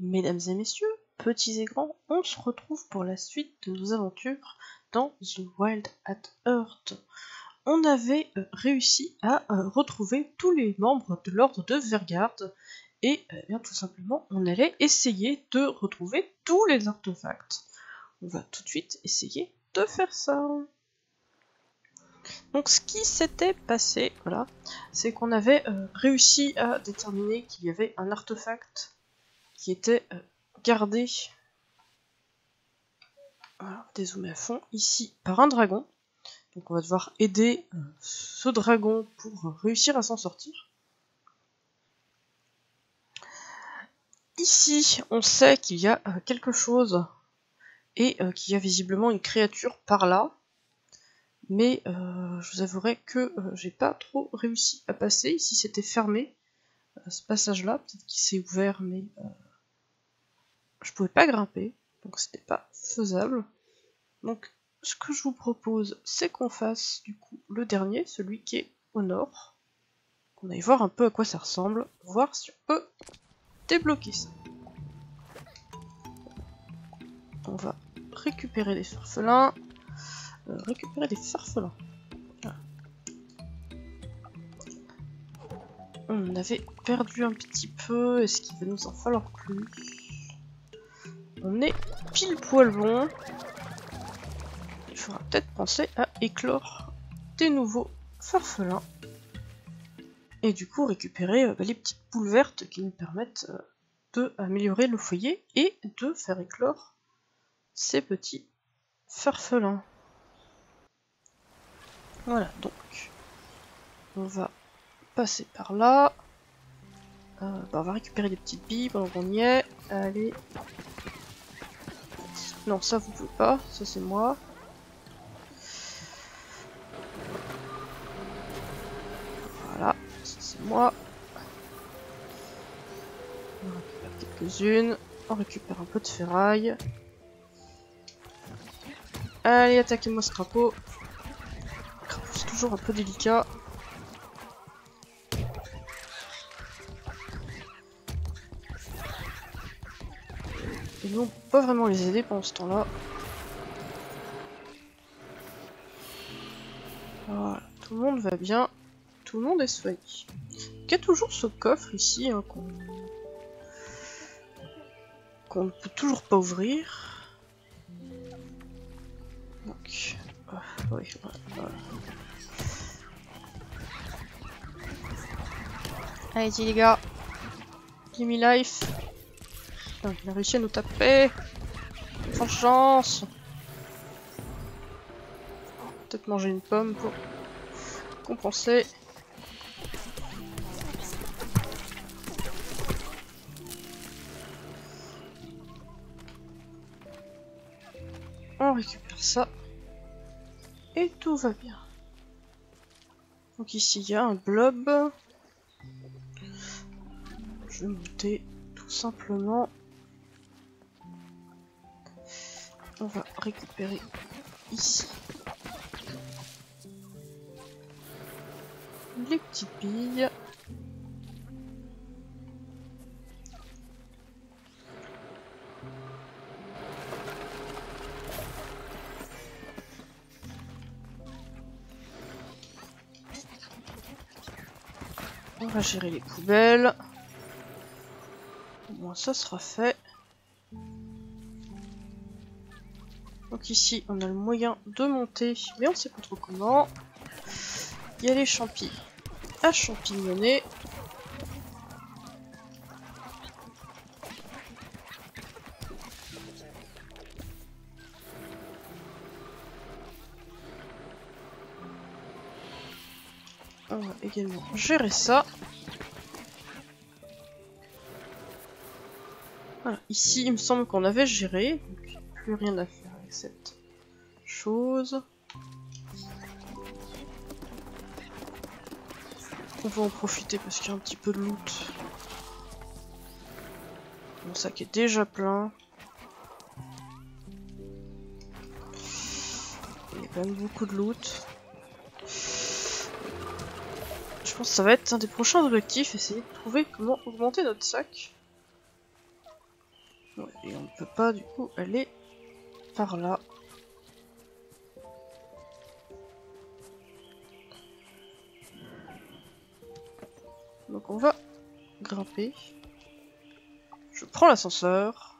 Mesdames et messieurs, petits et grands, on se retrouve pour la suite de nos aventures dans The Wild at Heart. On avait réussi à retrouver tous les membres de l'ordre de Vergarde et bien tout simplement on allait essayer de retrouver tous les artefacts. On va tout de suite essayer de faire ça. Donc ce qui s'était passé, voilà, c'est qu'on avait réussi à déterminer qu'il y avait un artefact qui était gardé, voilà, dézoomer à fond, ici par un dragon. Donc on va devoir aider ce dragon pour réussir à s'en sortir. Ici, on sait qu'il y a quelque chose et qu'il y a visiblement une créature par là. Mais je vous avouerai que j'ai pas trop réussi à passer. Ici c'était fermé, ce passage-là, peut-être qu'il s'est ouvert, mais je pouvais pas grimper, donc c'était pas faisable. Donc ce que je vous propose, c'est qu'on fasse du coup le dernier, celui qui est au nord. Qu'on aille voir un peu à quoi ça ressemble, voir si on peut débloquer ça. On va récupérer des farfelins. Voilà. On avait perdu un petit peu, est-ce qu'il va nous en falloir plus? On est pile poil bon. Il faudra peut-être penser à éclore des nouveaux farfelins. Et du coup récupérer les petites boules vertes qui nous permettent d'améliorer le foyer et de faire éclore ces petits farfelins. Voilà, donc on va passer par là. On va récupérer des petites billes pendant qu'on y est. Allez. Non, ça vous pouvez pas, ça c'est moi. Voilà, ça c'est moi. On récupère quelques-unes. On récupère un peu de ferraille. Allez, attaquez-moi ce crapaud. Le crapaud c'est toujours un peu délicat. Et nous on peut pas vraiment les aider pendant ce temps-là. Voilà, tout le monde va bien. Tout le monde est soigné. Il y a toujours ce coffre ici hein, qu'on ne peut toujours pas ouvrir. Donc, oui, voilà. Allez-y les gars. Give me life. Putain, il a réussi à nous taper. Vengeance. Peut-être manger une pomme pour compenser. On récupère ça. Et tout va bien. Donc ici il y a un blob. Je vais monter tout simplement. On va récupérer ici les petites billes. On va gérer les poubelles. Au moins ça sera fait. Donc ici on a le moyen de monter, mais on sait pas trop comment. Il y a les champis à champignonner. On va également gérer ça. Voilà, ici il me semble qu'on avait géré, donc il n'y a plus rien à faire avec cette chose. On va en profiter parce qu'il y a un petit peu de loot. Mon sac est déjà plein. Il y a quand même beaucoup de loot. Je pense que ça va être un des prochains objectifs, essayer de trouver comment augmenter notre sac. Ouais, et on ne peut pas du coup aller par là. Donc on va grimper. Je prends l'ascenseur.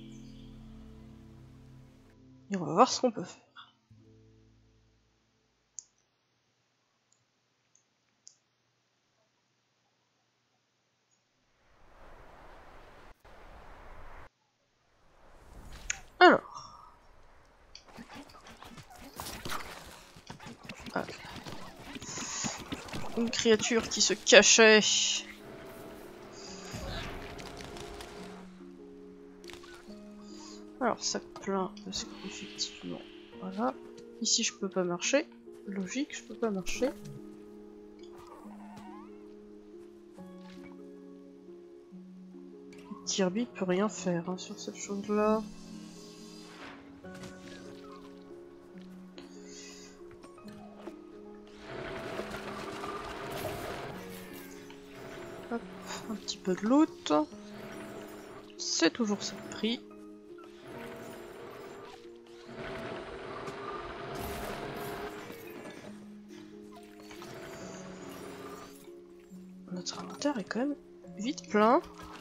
Et on va voir ce qu'on peut faire. Alors. Allez. Une créature qui se cachait. Alors ça plaint parce qu'effectivement, voilà. Ici je peux pas marcher. Logique, je peux pas marcher. Kirby peut rien faire hein, sur cette chose-là. Hop, un petit peu de loot. C'est toujours ça le prix. Notre inventaire est quand même vite plein.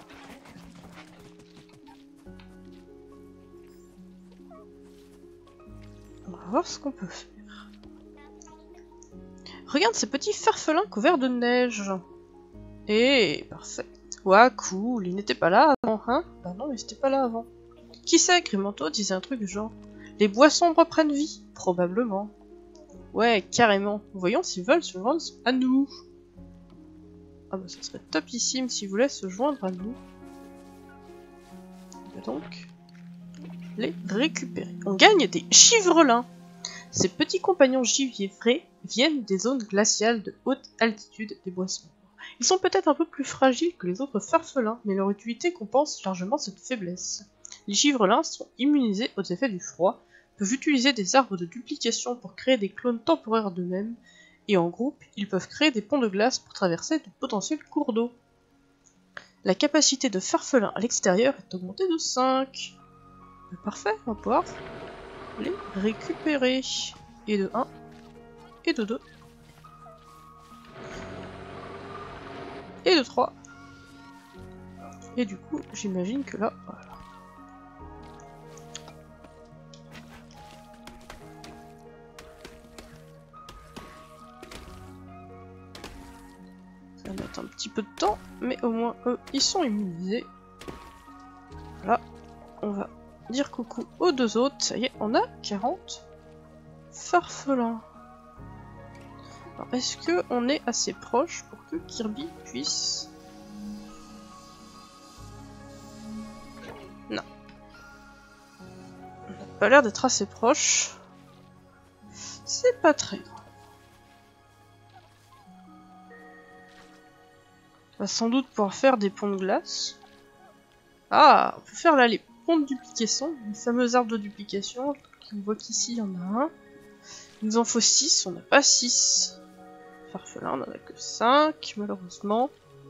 On va voir ce qu'on peut faire. Regarde ces petits farfelins couverts de neige. Eh, parfait. Ouah, cool, il n'était pas là avant, hein? Bah non, il n'était pas là avant. Qui sait, Grimanto disait un truc du genre. Les boissons reprennent vie? Probablement. Ouais, carrément. Voyons s'ils veulent se joindre à nous. Ah bah ça serait topissime s'ils voulaient se joindre à nous. On va donc les récupérer. On gagne des givrelins. Ces petits compagnons gibier frais viennent des zones glaciales de haute altitude des boissons. Ils sont peut-être un peu plus fragiles que les autres farfelins, mais leur utilité compense largement cette faiblesse. Les givrelins sont immunisés aux effets du froid, peuvent utiliser des arbres de duplication pour créer des clones temporaires d'eux-mêmes, et en groupe, ils peuvent créer des ponts de glace pour traverser de potentiels cours d'eau. La capacité de farfelin à l'extérieur est augmentée de 5. Parfait, on va pouvoir les récupérer. Et de 1, et de 2, et de 3. Et du coup, j'imagine que là, voilà. Ça va mettre un petit peu de temps, mais au moins eux, ils sont immunisés. Voilà, on va dire coucou aux deux autres. Ça y est, on a 40 farfelins. Alors, est-ce qu'on est assez proche pour que Kirby puisse... Non. On n'a pas l'air d'être assez proche. C'est pas très grave. On va sans doute pouvoir faire des ponts de glace. Ah, on peut faire là les ponts de duplication, les fameux arbres de duplication. On voit qu'ici il y en a un. Il nous en faut 6, on n'a pas 6. Farfelin, on en a que 5, malheureusement.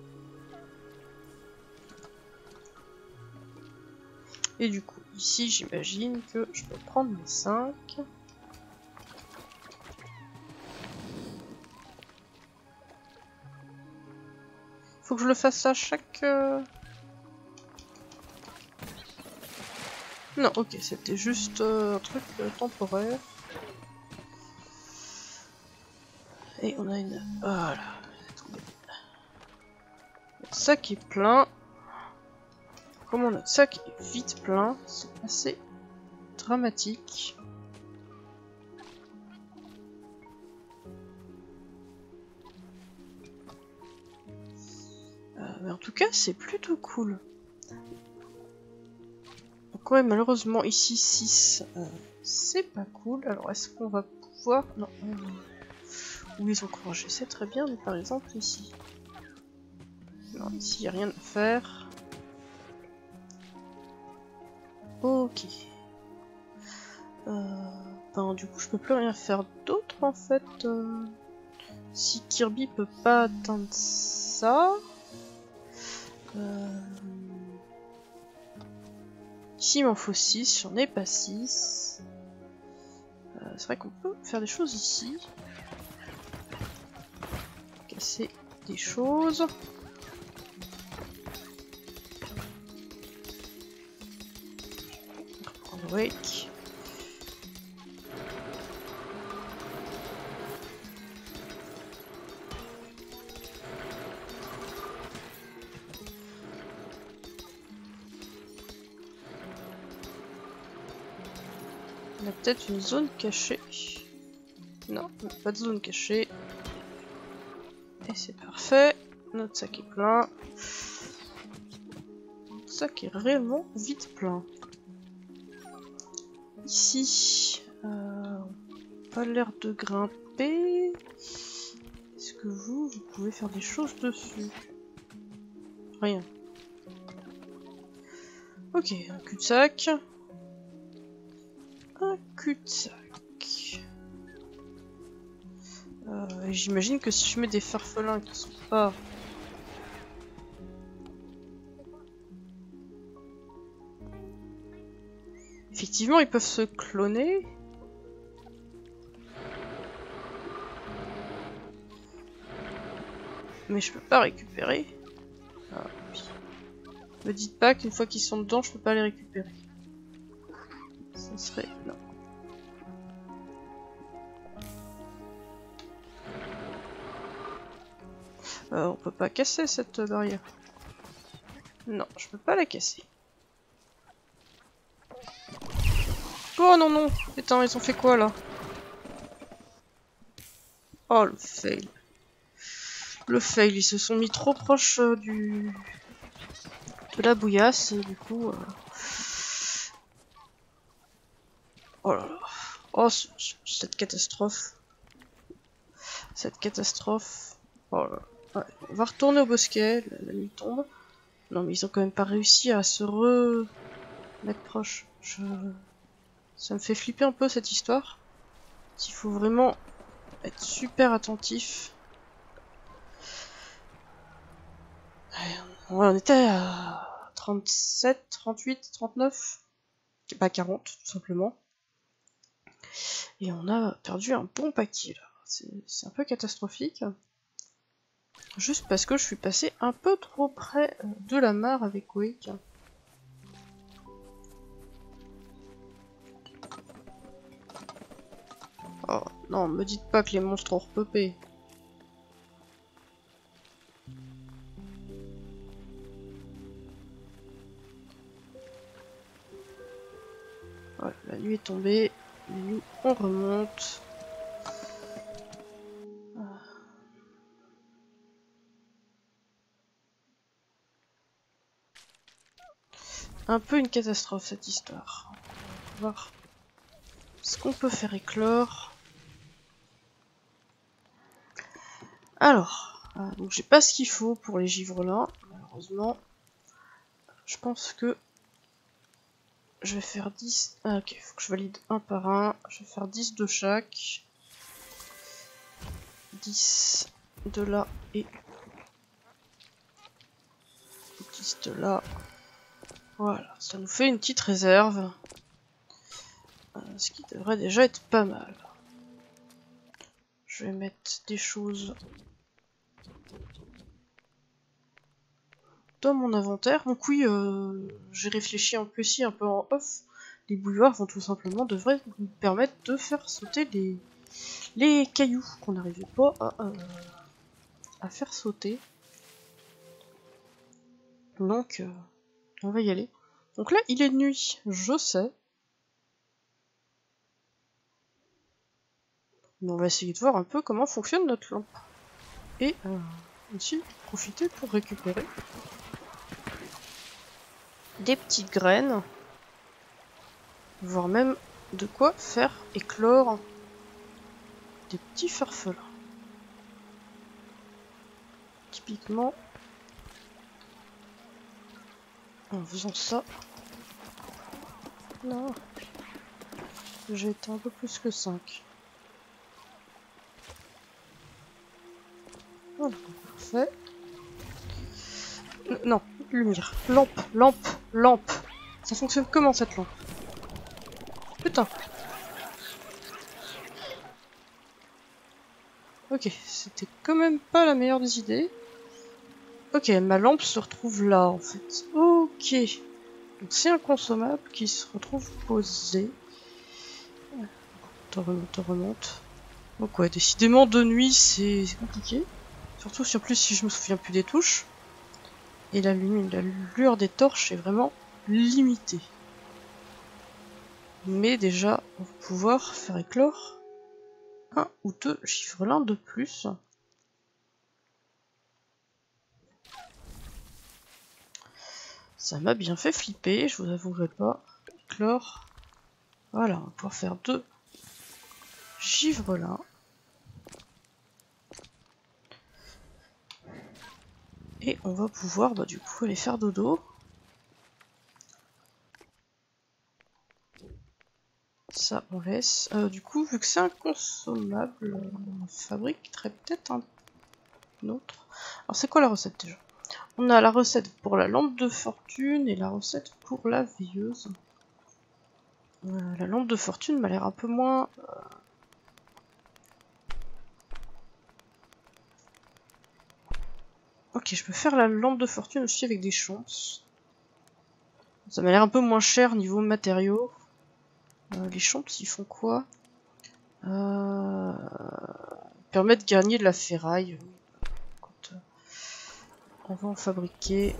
Et du coup, ici j'imagine que je peux prendre les 5. Faut que je le fasse à chaque... Non, ok, c'était juste un truc temporaire. Et on a une... Voilà. Notre sac est plein. Comme notre sac est vite plein, c'est assez dramatique. Mais en tout cas, c'est plutôt cool. Donc ouais, malheureusement, ici 6, c'est pas cool. Alors, est-ce qu'on va pouvoir... Non. Où ils ont couragé, c'est très bien, mais par exemple ici. Non, ici, il n'y a rien à faire. Ok. Ben, du coup, je peux plus rien faire d'autre, en fait. Si Kirby peut pas atteindre ça... Ici il m'en faut 6, j'en ai pas 6. C'est vrai qu'on peut faire des choses ici. Casser des choses. Reprendre wake. On a peut-être une zone cachée. Non, pas de zone cachée. Et c'est parfait. Notre sac est plein. Notre sac est réellement vite plein. Ici, pas l'air de grimper. Est-ce que vous pouvez faire des choses dessus? Rien. Ok, un cul-de-sac. Un cul-de-sac. J'imagine que si je mets des farfelins qui sont pas... Effectivement, ils peuvent se cloner. Mais je peux pas récupérer. Ah, oui. Me dites pas qu'une fois qu'ils sont dedans, je peux pas les récupérer. Ça serait... Non. On peut pas casser cette barrière. Non, je peux pas la casser. Oh non non! Putain, ils ont fait quoi là? Oh le fail. Le fail, ils se sont mis trop proche de la bouillasse et du coup... Oh là là. Oh, cette catastrophe. Cette catastrophe. Oh là là. Ouais, on va retourner au bosquet, la nuit tombe. Non mais ils ont quand même pas réussi à se mettre proche. Ça me fait flipper un peu cette histoire. Il faut vraiment être super attentif. Ouais, on était à 37, 38, 39. Pas 40 tout simplement. Et on a perdu un bon paquet là. C'est un peu catastrophique. Juste parce que je suis passé un peu trop près de la mare avec Wake. Oh non, me dites pas que les monstres ont repopé. Voilà, la nuit est tombée. Et nous, on remonte. Un peu une catastrophe cette histoire. On va voir ce qu'on peut faire éclore. Alors, donc j'ai pas ce qu'il faut pour les givres là, malheureusement. Je pense que je vais faire 10. Ah ok, faut que je valide un par un. Je vais faire 10 de chaque. 10 de là et 10 de là. Voilà, ça nous fait une petite réserve. Ce qui devrait déjà être pas mal. Je vais mettre des choses dans mon inventaire. Donc oui, j'ai réfléchi un peu ici, un peu en off. Les bouilloires vont tout simplement devraient nous permettre de faire sauter les cailloux qu'on n'arrivait pas à faire sauter. Donc on va y aller. Donc là il est nuit, je sais. Mais on va essayer de voir un peu comment fonctionne notre lampe. Et aussi profiter pour récupérer des petites graines. Voire même de quoi faire éclore des petits farfelins. Typiquement, en faisant ça... Non, j'ai été un peu plus que 5. Voilà, parfait. Non, lumière. Lampe, lampe, lampe. Ça fonctionne comment cette lampe? Putain. Ok, c'était quand même pas la meilleure des idées. Ok, ma lampe se retrouve là en fait. Ok. Donc c'est un consommable qui se retrouve posé. On remonte. Donc ouais, décidément de nuit c'est compliqué. Surtout si en plus si je me souviens plus des touches. Et la lueur des torches est vraiment limitée. Mais déjà, on va pouvoir faire éclore un ou deux givrelins de plus. Ça m'a bien fait flipper, je vous avouerai pas. Éclore. Voilà, on va pouvoir faire 2 givrelins. Et on va pouvoir du coup aller faire dodo. Ça on laisse. Du coup, vu que c'est inconsommable, on fabriquerait peut-être un autre. Alors c'est quoi la recette déjà? On a la recette pour la lampe de fortune et la recette pour la veilleuse. La lampe de fortune m'a l'air un peu moins... Ok, je peux faire la lampe de fortune aussi avec des chances. Ça m'a l'air un peu moins cher niveau matériaux. Les chances, ils font quoi? Permettent de gagner de la ferraille. Écoute, on va en fabriquer.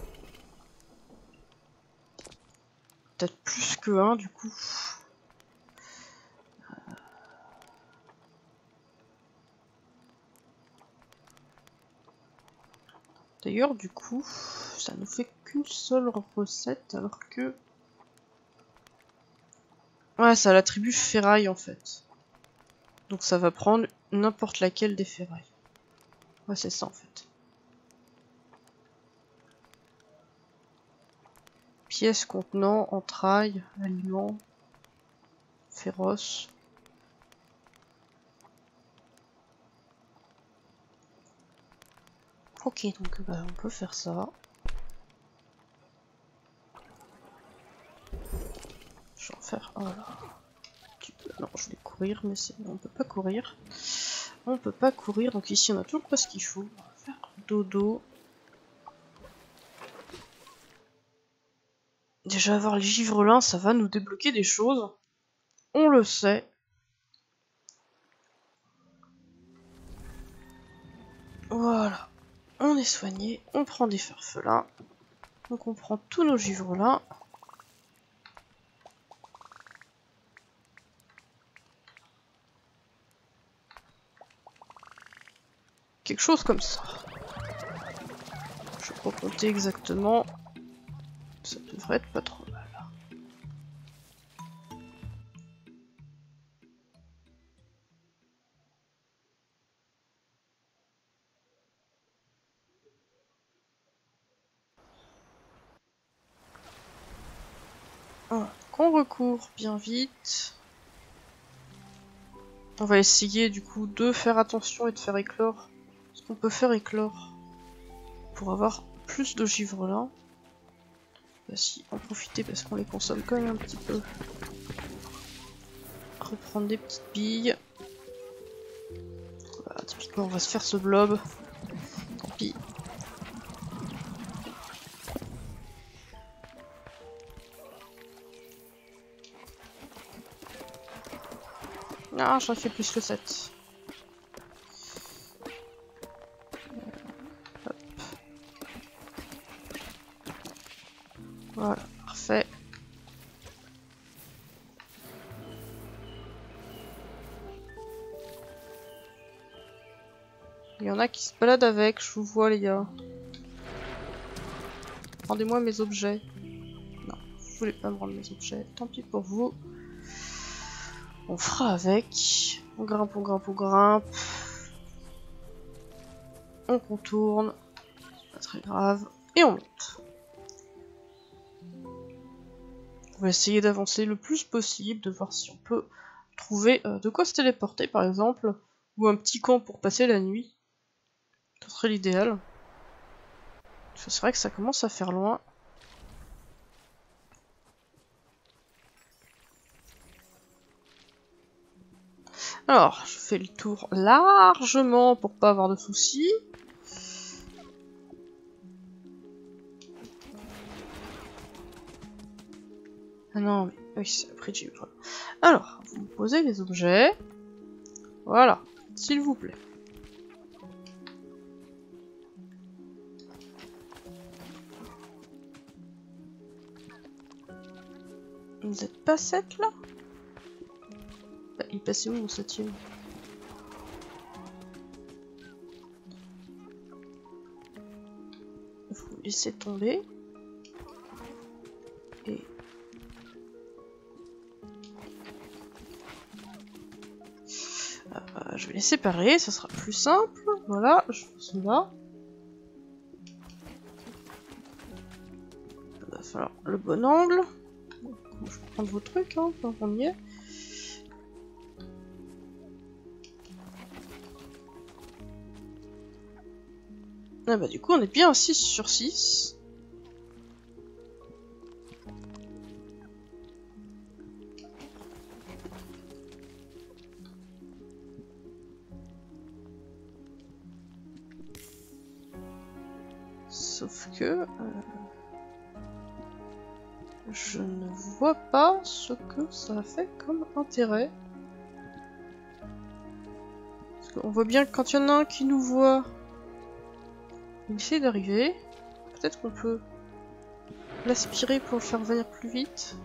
Peut-être plus que un du coup. D'ailleurs, du coup, ça ne fait qu'une seule recette alors que... Ouais, ça l'attribue ferraille en fait. Donc ça va prendre n'importe laquelle des ferrailles. Ouais, c'est ça en fait. Pièces contenant entrailles, aliments, féroces. Ok, donc on peut faire ça. Je vais en faire un là. Non, je vais courir, mais on peut pas courir. On peut pas courir, donc ici on a toujours pas ce qu'il faut. On va faire dodo. Déjà avoir les givrelins, ça va nous débloquer des choses. On le sait. Voilà. On est soigné, on prend des farfelins. Donc on prend tous nos givrelins. Quelque chose comme ça. Je vais pas compter exactement. Ça devrait être pas trop mal. Voilà. Qu'on recourt bien vite. On va essayer du coup de faire attention et de faire éclore ce qu'on peut faire éclore pour avoir plus de givrelins. Si en profiter parce qu'on les consomme quand même un petit peu. Reprendre des petites billes. Voilà, typiquement on va se faire ce blob. Tant pis. Ah, j'en ai fait plus que 7. Voilà, parfait. Il y en a qui se baladent avec, je vous vois les gars. Rendez-moi mes objets. Non, je voulais pas me rendre mes objets. Tant pis pour vous. On fera avec. On grimpe, on grimpe, on grimpe. On contourne. Pas très grave. Et on monte. On va essayer d'avancer le plus possible, de voir si on peut trouver de quoi se téléporter par exemple. Ou un petit camp pour passer la nuit. Ce serait l'idéal. C'est vrai que ça commence à faire loin. Alors, je fais le tour largement pour pas avoir de soucis. Ah non, mais oui, c'est après que j'ai eu. Alors, vous posez les objets. Voilà, s'il vous plaît. Vous êtes pas 7 là? Bah, il passait où mon 7ème? Vous laissez tomber. Et... je vais les séparer, ça sera plus simple. Voilà, je fais cela. Il va falloir le bon angle. Je vais prendre vos trucs, hein, on y est. Ah bah du coup on est bien à 6 sur 6. Sauf que... je ne vois pas ce que ça fait comme intérêt. Parce qu'on voit bien que quand il y en a un qui nous voit, il essaie d'arriver. Peut-être qu'on peut l'aspirer pour le faire venir plus vite.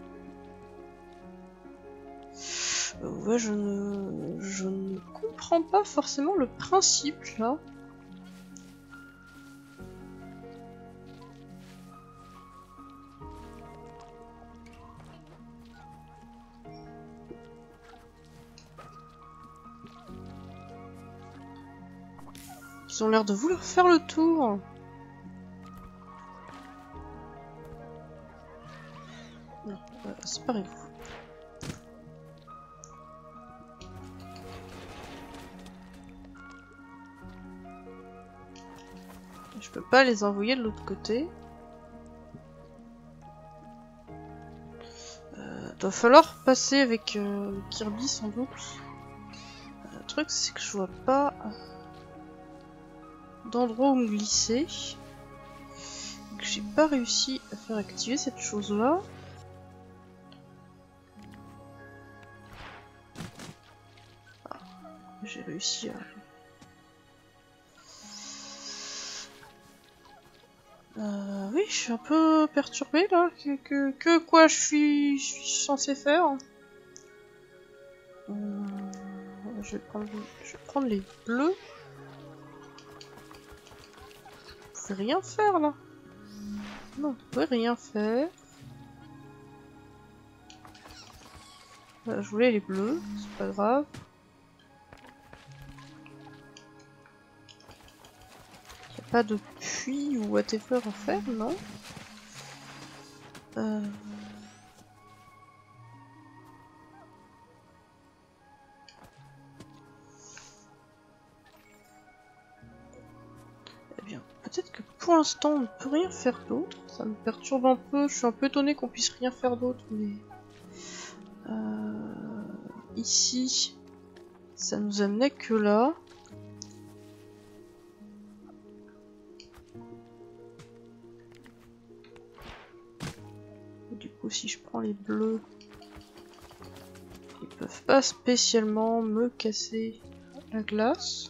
Ouais, je ne comprends pas forcément le principe là. Ils ont l'air de vouloir faire le tour. Non, séparez-vous. Je peux pas les envoyer de l'autre côté. Doit falloir passer avec Kirby sans doute. Le truc c'est que je vois pas d'endroit où me glisser. Donc j'ai pas réussi à faire activer cette chose là. Ah, j'ai réussi à... oui, je suis un peu perturbée là. Que quoi je suis censé faire? Je vais prendre les bleus. Vous pouvez rien faire là. Non, vous pouvez rien faire. Je voulais les bleus, c'est pas grave. Y a pas de puits ou whatever à faire, non? Eh bien, peut-être que pour l'instant on ne peut rien faire d'autre. Ça me perturbe un peu, je suis un peu étonnée qu'on puisse rien faire d'autre, mais... ici, ça nous amenait que là. Du coup, si je prends les bleus, ils peuvent pas spécialement me casser la glace.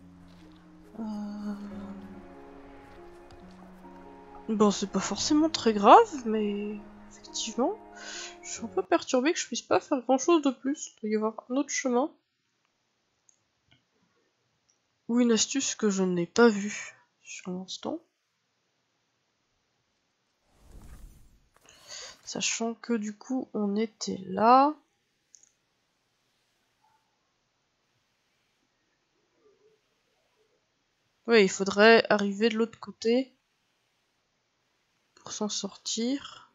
Bon, c'est pas forcément très grave, mais effectivement, je suis un peu perturbée que je puisse pas faire grand chose de plus. Il doit y avoir un autre chemin. Ou une astuce que je n'ai pas vue sur l'instant. Sachant que du coup, on était là. Oui, il faudrait arriver de l'autre côté pour s'en sortir.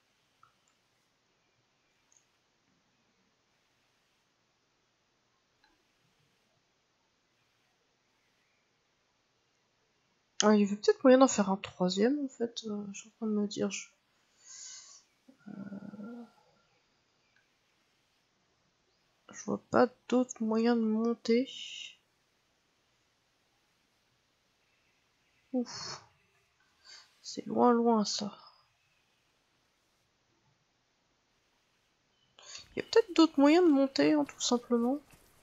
Ah, il y avait peut-être moyen d'en faire un troisième en fait. Je suis en train de me dire. Je vois pas d'autres moyens de monter. Ouf. C'est loin loin ça. Il y a peut-être d'autres moyens de monter, hein, tout simplement.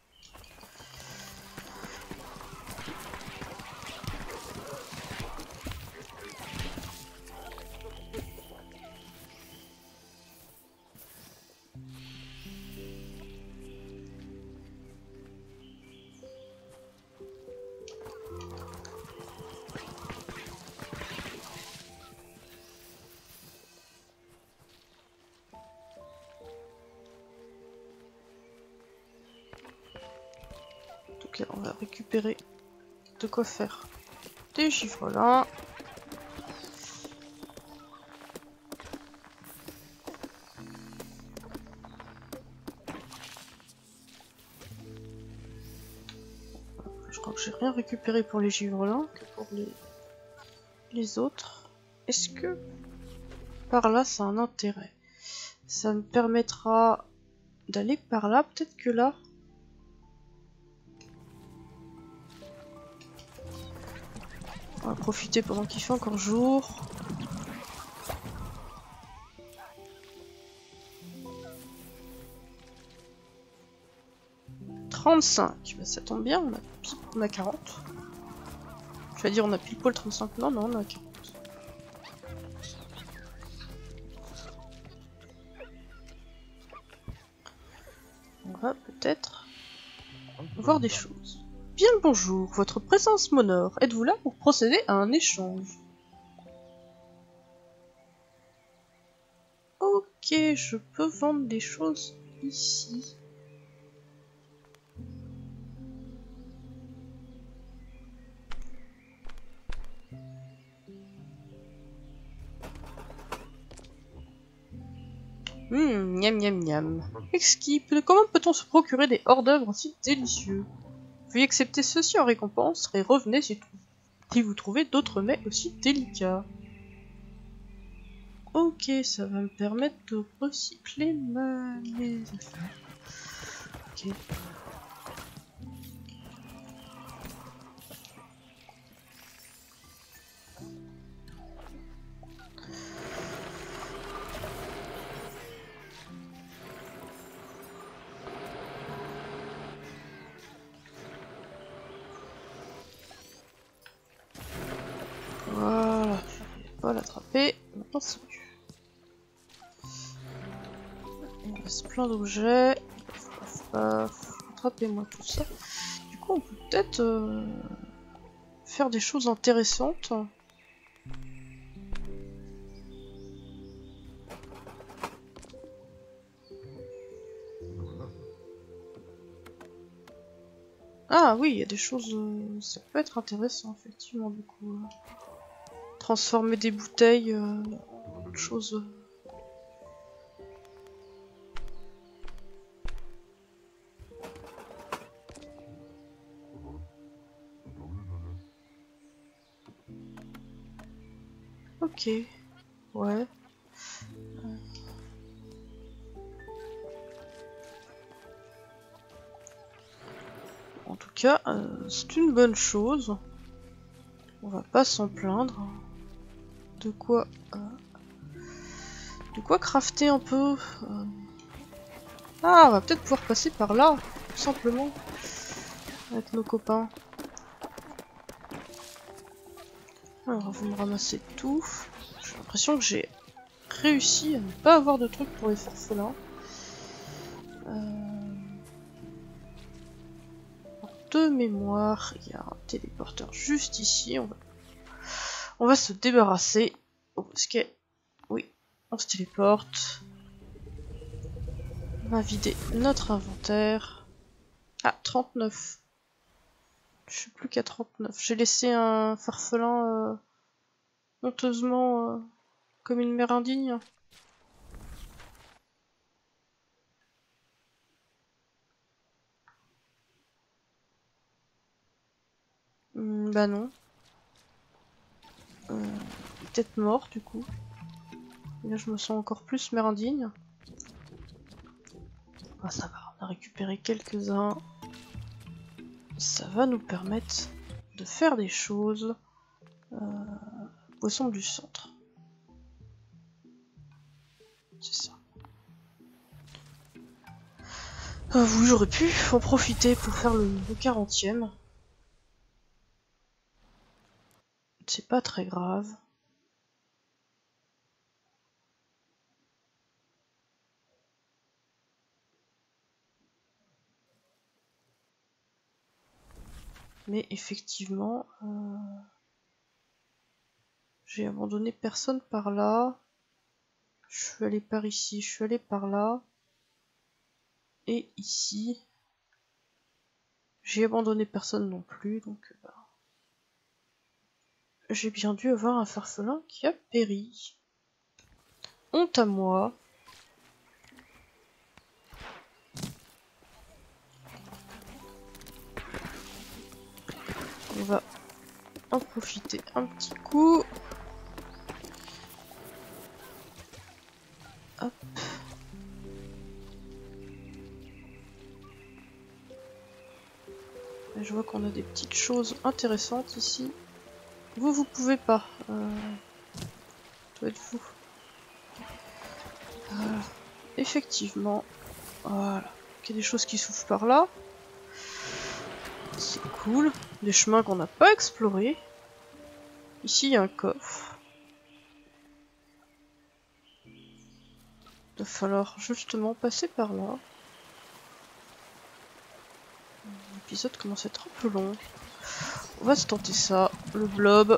Ok, on va récupérer de quoi faire des chiffres là. Je crois que j'ai rien récupéré pour les givres là, que pour les autres. Est-ce que par là ça a un intérêt? Ça me permettra d'aller par là, peut-être que là. On va profiter pendant qu'il fait encore jour. « 35, bah ça tombe bien, on a 40. Je vais dire on a pile poil 35, non, on a 40. On va peut-être voir des choses. Bien le bonjour, votre présence m'honore. Êtes-vous là pour procéder à un échange? Ok, je peux vendre des choses ici. Miam miam miam. Exquis, comment peut-on se procurer des hors-d'œuvre aussi délicieux? Veuillez accepter ceci en récompense et revenez si vous trouvez d'autres mets aussi délicats. Ok, ça va me permettre de recycler mes affaires. Ok. Voilà, j'arrive pas à l'attraper. Maintenant c'est mieux. Il me reste plein d'objets. Attrapez-moi tout ça. Du coup, on peut peut-être faire des choses intéressantes. Ah oui, il y a des choses... ça peut être intéressant, effectivement, du coup. Transformer des bouteilles en autre chose. Ok. Ouais. En tout cas, c'est une bonne chose. On va pas s'en plaindre. De quoi crafter un peu. Ah, on va peut-être pouvoir passer par là, tout simplement, avec nos copains. Alors, vous me ramassez tout. J'ai l'impression que j'ai réussi à ne pas avoir de trucs pour les forfelins. De mémoire, il y a un téléporteur juste ici. On va se débarrasser. Oh, est-ce que... Oui, on se téléporte. On va vider notre inventaire. Ah, 39. Je suis plus qu'à 39. J'ai laissé un farfelin honteusement comme une mère indigne. Bah non. Peut-être mort du coup. Et là je me sens encore plus mère indigne. Ah ça va, à récupérer quelques-uns. Ça va nous permettre de faire des choses. Poisson du centre. C'est ça. Oui, j'aurais pu en profiter pour faire le 40e. C'est pas très grave. Mais effectivement, j'ai abandonné personne par là. Je suis allé par ici, je suis allé par là. Et ici, j'ai abandonné personne non plus, donc j'ai bien dû avoir un farfelin qui a péri. Honte à moi. On va en profiter un petit coup. Hop. Et je vois qu'on a des petites choses intéressantes ici. Vous pouvez pas. Doit être vous. Effectivement. Voilà. Il y a des choses qui s'ouvrent par là. C'est cool. Des chemins qu'on n'a pas explorés. Ici, il y a un coffre. Il va falloir justement passer par là. L'épisode commence à être un peu long. On va se tenter ça. Le blob.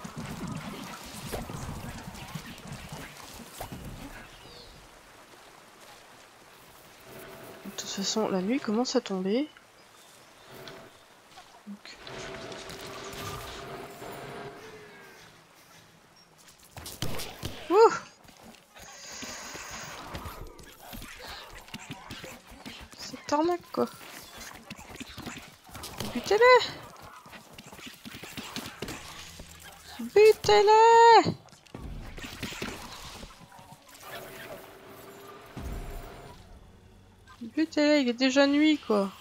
De toute façon, la nuit commence à tomber. Donc... Ouh! C'est arnaque quoi. Butez-les! Butez-les! Butez-les, il est déjà nuit quoi.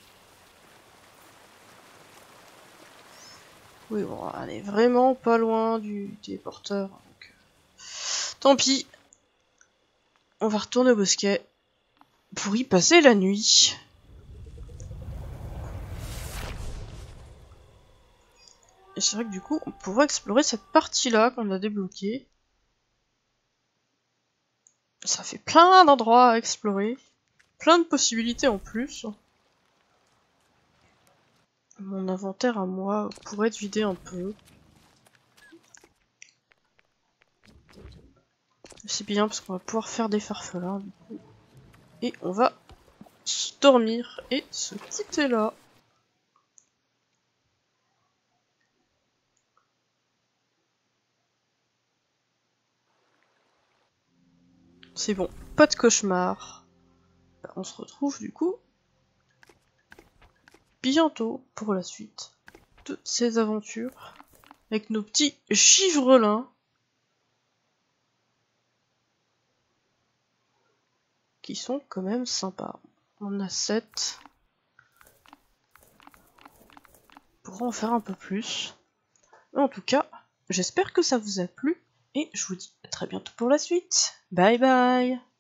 Oui, bon, on est vraiment pas loin du téléporteur. Donc... Tant pis. On va retourner au bosquet pour y passer la nuit. Et c'est vrai que du coup, on pourrait explorer cette partie-là qu'on a débloquée. Ça fait plein d'endroits à explorer. Plein de possibilités en plus. Mon inventaire à moi pourrait être vidé un peu. C'est bien parce qu'on va pouvoir faire des farfelins du coup. Et on va dormir et se quitter là. C'est bon, pas de cauchemar. On se retrouve du coup bientôt pour la suite de ces aventures avec nos petits givrelins qui sont quand même sympas. On a 7. On pourra en faire un peu plus. Mais en tout cas, j'espère que ça vous a plu et je vous dis à très bientôt pour la suite. Bye bye!